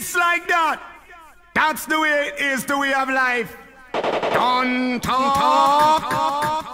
It's like that. That's the way it is, the way of life. Don't talk.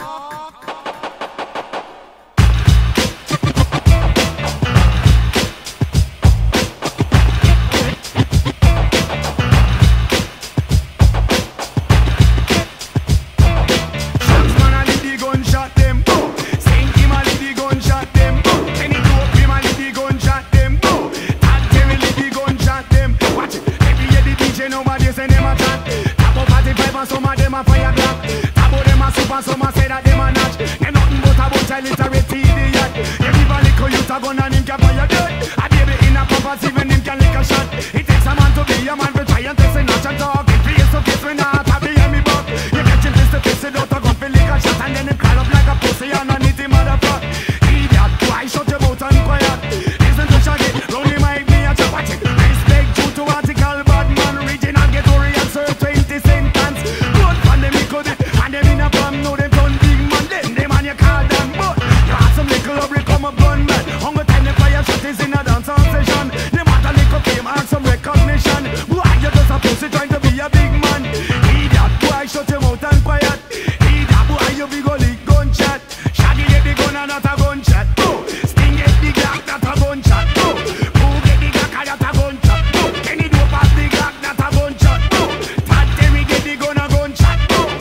Some of them a fire black. Tabo them a super, some a say that them a notch. Them nothing but about illiterate idiot. You give a little youth a gun and him can fire dirt. A baby in a pampas, even him can lick a shot. It takes a man to be a man, but try and test a notch and talk. It face to face when not happy and me buck. You catch him face to face, it out a gun for lick a shot. And then him call up like a pussy and a nitty motherfucker. Idiot, why shut your mouth and quiet? Listen to Shaggy, round the mic me a chop at it. Respect due to article, bad man, original, get oriented, sir, 20 cents. And them in a bomb, know them done big man. Them and you call them but you have some little up, come up gunman. Hunger time the fire shot is in a dance session. Them want a little fame and some recognition. Boy, you just a pussy trying to be a big man. Idiot, boy, shut your mouth and quiet. Idiot, boy, you big ol' gunshot. Shaggy get the gun and not a gunshot. Oh, Sting get the Glock, not a gunshot. Oh, who get the Glock and not a gunshot. Oh, Kenny do pass the Glock, not a gunshot. Oh, Todd Terry get the gun and gunshot.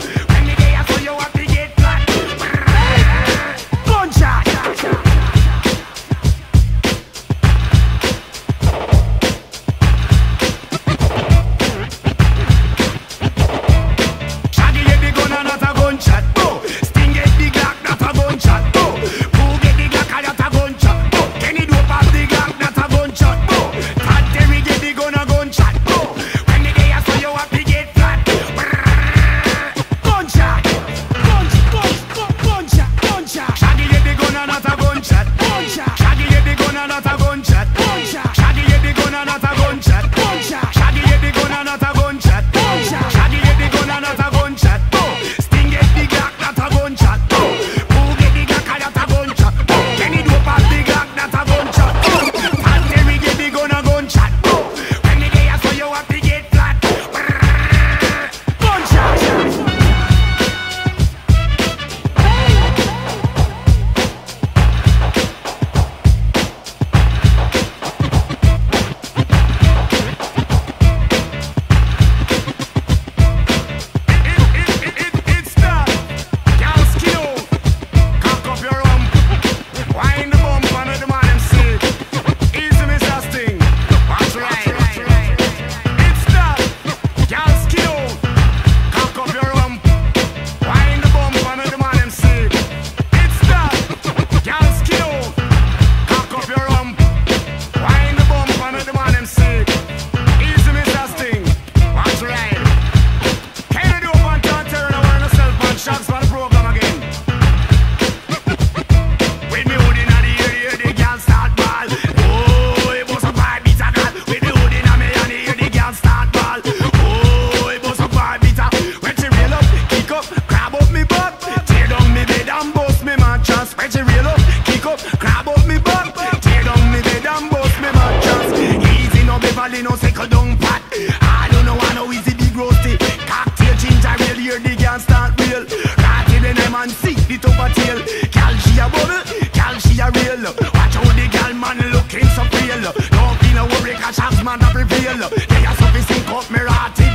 Paulino second down pat. I don't know why no easy big roasty. Cocktail ginger ale, here the gas start real. Ratty the name and see the top of tail. Gal she a bubble, gal she a real. Watch how the gal man looking so real. Don't feel no worry 'cause shots man a prevail. They are so sink up me ratty.